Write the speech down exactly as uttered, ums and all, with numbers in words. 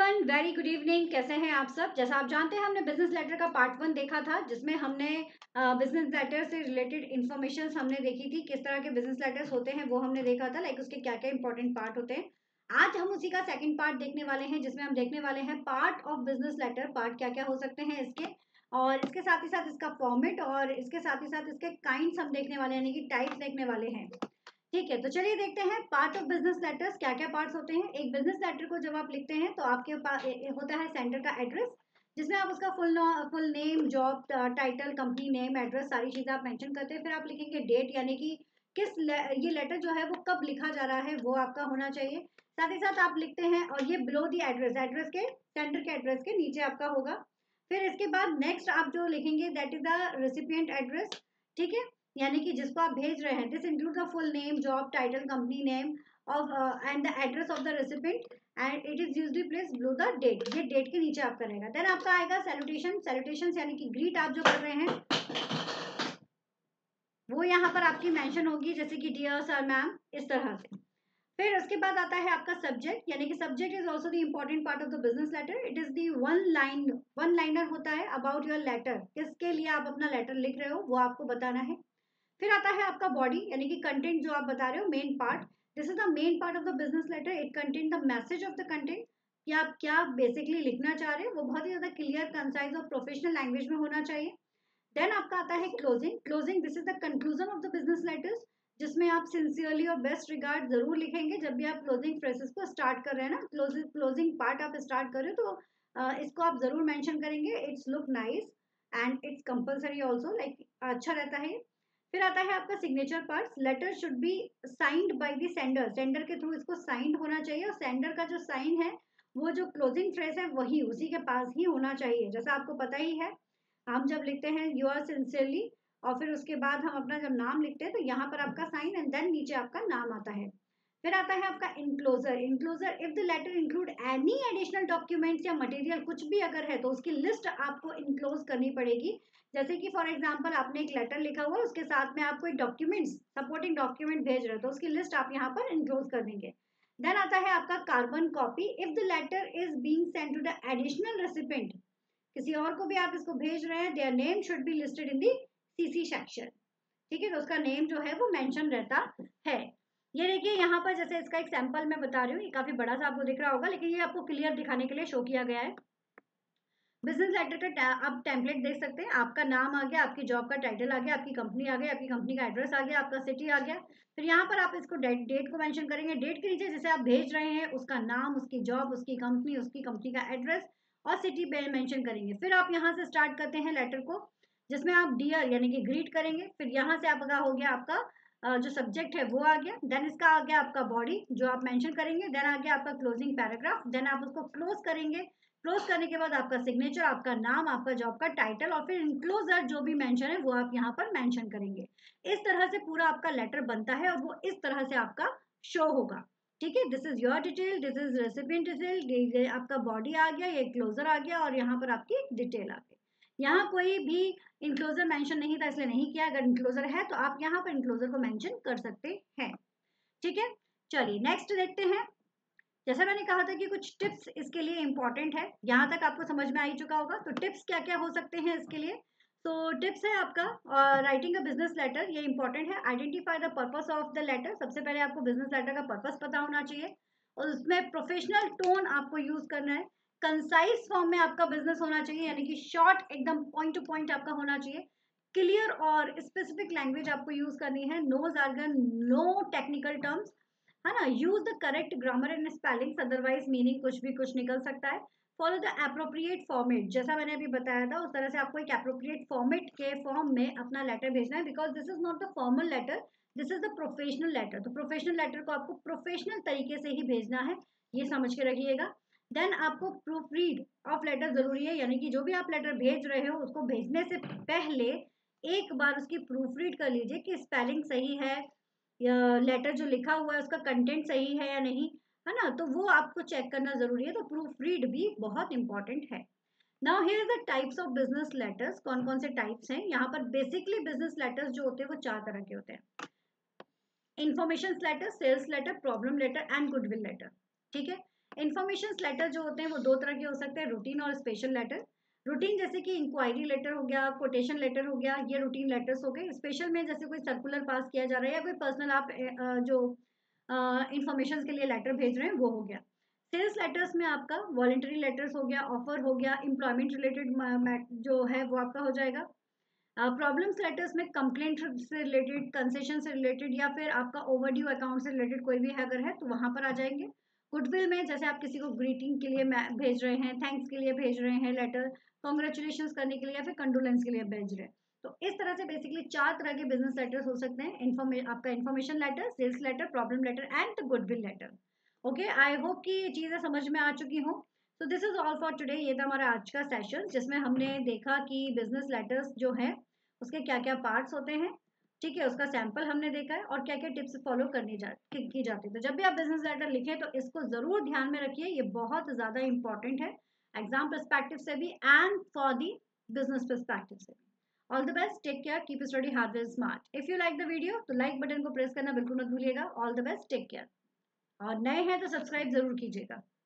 Everyone, very good evening. कैसे हैं आप सब? जैसा आप जानते हैं हमने बिजनेस लेटर का पार्ट वन देखा था, जिसमें हमने बिजनेस लेटर से रिलेटेड इन्फॉर्मेशन हमने देखी थी। किस तरह के बिजनेस लेटर्स होते हैं वो हमने देखा था, लाइक उसके क्या क्या इंपॉर्टेंट पार्ट होते हैं। आज हम उसी का सेकंड पार्ट देखने वाले हैं, जिसमें हम देखने वाले हैं part of business letter. Part क्या क्या हो सकते हैं इसके, और इसके साथ ही साथ इसका फॉर्मेट, और इसके साथ ही साथ इसके काइंड्स हम देखने वाले हैं, यानी कि टाइप्स देखने वाले हैं। ठीक है, तो चलिए देखते हैं पार्ट ऑफ बिजनेस लेटर्स क्या क्या पार्ट्स होते हैं। एक बिजनेस लेटर को जब आप लिखते हैं तो आपके पास होता है सेंडर का एड्रेस, जिसमें आप उसका full full name, job title, company name, address, सारी चीजें आप मेंशन करते हैं। फिर आप लिखेंगे डेट, यानी कि किस ले, ये लेटर जो है वो कब लिखा जा रहा है वो आपका होना चाहिए। साथ ही साथ आप लिखते हैं, और ये बिलो दी एड्रेस, एड्रेस के सेंडर के एड्रेस के नीचे आपका होगा। फिर इसके बाद नेक्स्ट आप जो लिखेंगे that is the recipient address. ठीक है, यानी कि जिसको आप भेज रहे हैं। This include the full name, job title, company name of and the address of the recipient, and it is usually place below the date. ये डेट के नीचे आपका रहेगा। देन आपका आएगा सैल्यूटेशन। सैल्यूटेशन यानी कि ग्रीट आप जो कर रहे हैं वो यहाँ पर आपकी मेंशन होगी, जैसे कि डियर सर, मैम, इस तरह से। फिर उसके बाद आता है आपका सब्जेक्ट, यानी कि subject is also the important part of the business letter. It is the one line one liner होता है अबाउट योर लेटर। किसके लिए आप अपना लेटर लिख रहे हो वो आपको बताना है। फिर आता है आपका बॉडी, यानी कि कंटेंट जो आप बता रहे हो, main part. This is the main part of the business letter. It contain the message of the content, कि आप क्या बेसिकली लिखना चाह रहे हो वो बहुत ही ज्यादा क्लियर, कंसाइज और प्रोफेशनल लैंग्वेज में होना चाहिए। देन आपका आता है closing. Closing this is the conclusion of the business letters, जिसमें आप सिंसियरली और बेस्ट रिगार्ड जरूर लिखेंगे। जब भी आप क्लोजिंग फ्रेसेस को स्टार्ट कर रहे हैं ना, क्लोजिंग क्लोजिंग पार्ट आप स्टार्ट कर रहे हो, तो uh, इसको आप जरूर मेंशन करेंगे। It's look nice and it's compulsory also, like अच्छा रहता है। फिर आता है आपका signature part. Letter should be signed by the sender. Sender के थ्रू इसको साइंड होना चाहिए, और सेंडर का जो साइन है वो जो क्लोजिंग फ्रेज है वही उसी के पास ही होना चाहिए। जैसा आपको पता ही है, हम जब लिखते हैं यू आर सिंसियरली, और फिर उसके बाद हम अपना जब नाम लिखते हैं तो यहाँ पर आपका साइन एंड देन नीचे आपका नाम आता है। फिर आता है आपका enclosure. Enclosure, if the letter include any additional documents या मटेरियल, कुछ भी अगर है तो उसकी लिस्ट आपको इनक्लोज करनी पड़ेगी। जैसे कि फॉर एग्जांपल आपने एक लेटर लिखा हुआ है, उसके साथ में आप कोई डॉक्यूमेंट्स, सपोर्टिंग डॉक्यूमेंट भेज रहे हो, तो उसकी लिस्ट आप यहाँ पर इनक्लोज कर देंगे। देन आता है आपका carbon copy. If the letter is being sent to the additional recipient, किसी और को भी आप इसको भेज रहे हैं, their name should be listed in the CC section. ठीक है, तो उसका नेम जो है वो मेंशन रहता है। ये देखिए यहाँ पर, जैसे इसका एक सैंपल मैं बता रही हूँ, ये काफी बड़ा सा आपको दिख रहा होगा, लेकिन ये आपको क्लियर दिखाने के लिए शो किया गया है। बिजनेस लेटर का आप टेम्पलेट देख सकते हैं। आपका नाम आ गया, आपकी जॉब का टाइटल आ गया, आपकी कंपनी आ गई, आपकी कंपनी का एड्रेस आ गया, आपका सिटी आ गया। फिर यहाँ पर आप इसको डेट डेट को मेंशन करेंगे। डेट के नीचे जैसे आप भेज रहे हैं उसका नाम, उसकी जॉब, उसकी कंपनी, उसकी कंपनी का एड्रेस और सिटी मेंशन करेंगे। फिर आप यहाँ से स्टार्ट करते हैं लेटर को, जिसमें आप डियर यानी कि ग्रीट करेंगे। फिर यहाँ से आपका हो गया, आपका जो सब्जेक्ट है वो आ गया। देन इसका आ गया आपका बॉडी जो आप मेंशन करेंगे। देन आ गया आपका क्लोजिंग पैराग्राफ। देन आप उसको क्लोज करेंगे। क्लोज करने के बाद आपका सिग्नेचर, आपका नाम, आपका जॉब का टाइटल, और फिर इनक्लोजर जो भी मेंशन है वो आप यहाँ पर मेंशन करेंगे। इस तरह से पूरा आपका लेटर बनता है, और वो इस तरह से आपका शो होगा। ठीक है, this is your detail, this is recipient detail, आपका बॉडी आ गया, ये क्लोजर आ गया, और यहाँ पर आपकी डिटेल आ गई। यहाँ कोई भी इनक्लोजर मेंशन नहीं था, इसलिए नहीं किया। अगर इनक्लोजर है तो आप यहाँ पर इनक्लोजर को मेंशन कर सकते हैं। ठीक है, चलिए नेक्स्ट देखते हैं। जैसा मैंने कहा था कि कुछ टिप्स इसके लिए इंपॉर्टेंट है, यहाँ तक आपको समझ में आ ही चुका होगा। तो टिप्स क्या क्या हो सकते हैं इसके लिए? तो टिप्स है आपका राइटिंग अ बिजनेस लेटर, ये इंपॉर्टेंट है। Identify the purpose of the letter. सबसे पहले आपको बिजनेस लेटर का पर्पस पता होना चाहिए, और उसमें प्रोफेशनल टोन आपको यूज करना है। कंसाइज फॉर्म में आपका बिजनेस होना चाहिए, यानी कि शॉर्ट, एकदम पॉइंट टू पॉइंट आपका होना चाहिए। क्लियर और स्पेसिफिक लैंग्वेज आपको यूज करनी है। No jargon, no technical terms, है ना। Use the correct grammar and spellings, otherwise meaning कुछ भी कुछ निकल सकता है। फॉलो द एप्रोप्रिएट फॉर्मेट, जैसा मैंने अभी बताया था उस तरह से आपको एक एप्रोप्रिएट फॉर्मेट के फॉर्म में अपना लेटर भेजना है, because this is not the formal letter, this is the professional letter. तो प्रोफेशनल लेटर को आपको प्रोफेशनल तरीके से ही भेजना है, ये समझ के रखिएगा। देन आपको प्रूफ रीड ऑफ लेटर जरूरी है, यानी कि जो भी आप लेटर भेज रहे हो उसको भेजने से पहले एक बार उसकी प्रूफ रीड कर लीजिए कि स्पेलिंग सही है, लेटर जो लिखा हुआ है उसका कंटेंट सही है या नहीं, है ना। तो वो आपको चेक करना जरूरी है। तो प्रूफ रीड भी बहुत इंपॉर्टेंट है। Now here is the types of business letters. कौन कौन से टाइप्स हैं यहाँ पर? बेसिकली बिजनेस लेटर्स जो होते हैं वो चार तरह के होते हैं: information letter, sales letter, problem letter and goodwill letter. ठीक है, इंफॉर्मेशन लेटर जो होते हैं वो दो तरह के हो सकते हैं, रूटीन और स्पेशल लेटर। रूटीन जैसे कि इंक्वायरी लेटर हो गया, कोटेशन लेटर हो गया, ये रूटीन लेटर्स हो गए। स्पेशल में जैसे कोई सर्कुलर पास किया जा रहा है या कोई पर्सनल आप जो इंफॉर्मेशन के लिए लेटर भेज रहे हैं वो हो गया। सेल्स लेटर्स में आपका वॉलेंटरी लेटर्स हो गया, ऑफर हो गया, एम्प्लॉयमेंट रिलेटेड जो है वो आपका हो जाएगा। प्रॉब्लम्स लेटर्स में कंप्लेंट से रिलेटेड, कंसेशन से रिलेटेड या फिर आपका ओवरड्यू अकाउंट से रिलेटेड कोई भी अगर है तो वहां पर आ जाएंगे। गुडविल में जैसे आप किसी को ग्रीटिंग के लिए भेज रहे हैं, थैंक्स के लिए भेज रहे हैं लेटर, कॉन्ग्रेचुलेशन करने के लिए या फिर कंडोलेंस के लिए भेज रहे हैं। तो इस तरह से बेसिकली चार तरह के बिजनेस लेटर्स हो सकते हैं, इन्फॉर्मे आपका information letter, sales letter, problem letter and goodwill letter. Okay, I hope कि ये चीजें समझ में आ चुकी हों। तो this is all for today. ये था हमारा आज का सेशन जिसमें हमने देखा कि बिजनेस लेटर्स जो है उसके क्या क्या पार्ट्स होते हैं, ठीक है, उसका सैंपल हमने देखा है और क्या क्या टिप्स फॉलो करनी जा की जाती है। तो जब भी आप बिजनेस लेटर लिखें तो इसको जरूर ध्यान में रखिए, ये बहुत ज्यादा इंपॉर्टेंट है एग्जाम पर्सपेक्टिव से भी and for the business perspective से भी। All the best, take care, keep study hard and smart. If you like the video तो लाइक बटन को प्रेस करना बिल्कुल मत भूलिएगा। All the best, take care. और नए हैं तो सब्सक्राइब जरूर कीजिएगा।